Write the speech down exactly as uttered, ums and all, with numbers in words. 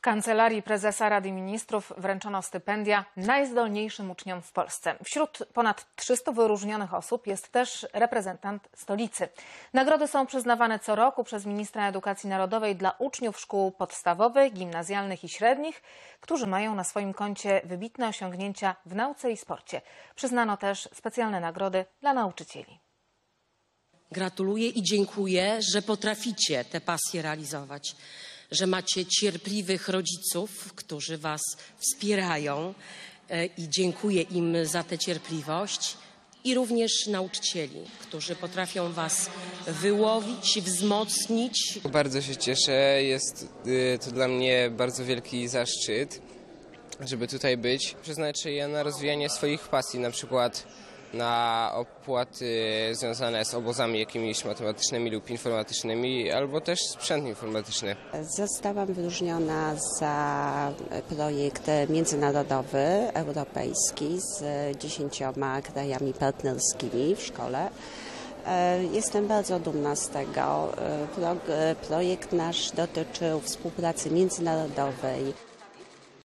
W Kancelarii Prezesa Rady Ministrów wręczono stypendia najzdolniejszym uczniom w Polsce. Wśród ponad trzystu wyróżnionych osób jest też reprezentant stolicy. Nagrody są przyznawane co roku przez ministra edukacji narodowej dla uczniów szkół podstawowych, gimnazjalnych i średnich, którzy mają na swoim koncie wybitne osiągnięcia w nauce i sporcie. Przyznano też specjalne nagrody dla nauczycieli. Gratuluję i dziękuję, że potraficie te pasje realizować, że macie cierpliwych rodziców, którzy was wspierają i dziękuję im za tę cierpliwość. I również nauczycieli, którzy potrafią was wyłowić, wzmocnić. Bardzo się cieszę, jest to dla mnie bardzo wielki zaszczyt, żeby tutaj być. Przeznaczę je na rozwijanie swoich pasji, na przykład na opłaty związane z obozami jakimiś matematycznymi lub informatycznymi, albo też sprzęt informatyczny. Zostałam wyróżniona za projekt międzynarodowy, europejski z dziesięcioma krajami partnerskimi w szkole. Jestem bardzo dumna z tego. Projekt nasz dotyczył współpracy międzynarodowej.